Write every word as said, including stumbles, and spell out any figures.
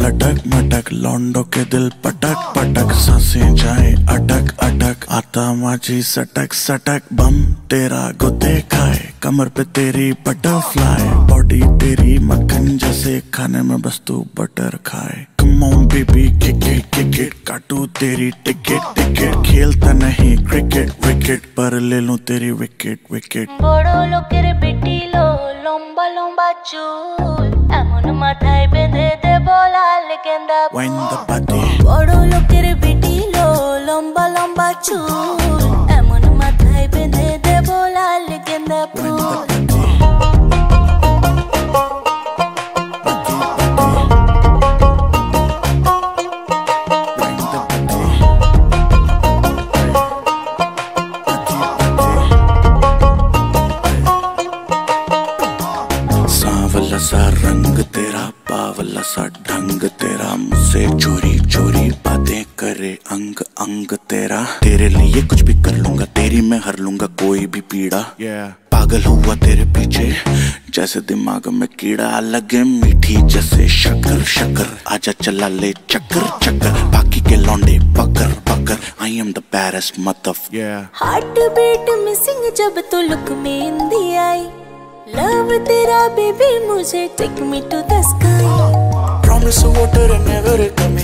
लटक मटक, लौंडो के दिल पटक पटक, सांसें जाए अटक अटक, आता माझी सटक सटक, बम तेरा गुद्दे खाए, कमर पे तेरी बटरफ्लाई, बॉडी तेरी मक्खन जैसे, खाने में बस तू बटर खाए। Come on baby kick it kick it, काटू तेरी टिकट टिकट, खेलता नहीं क्रिकेट विकेट, पर ले लूं तेरी विकेट विकेट। बड़ो लोकेर बेटी लो लंबा लंबा चूल, एमन माथाय बेंधे दे बोलाल गेंदा फूल। बड़ो लोकेर बेटी लो लंबा लंबा चूल, एमन माथाय बेंधे दे बोलाल गेंदा फूल। सांवला सा रंग तेरा, बावला सा ढंग तेरा, मुझसे चोरी चोरी बातें करे अंग अंग तेरा, तेरे लिए कुछ भी कर लूंगा, तेरी मैं हर लूंगा कोई भी पीड़ा। yeah. पागल हुआ तेरे पीछे जैसे दिमाग में कीड़ा, लगे मीठी जैसे शक्कर शक्कर, आजा चला ले चक्कर चक्कर, बाकी के लौंडे पकड़ पकड़, I am the baddest mother. Heart beat missing जब तू लुक में इंदी आई, लव तेरा बेबी मुझे take me to the sky, promise water never come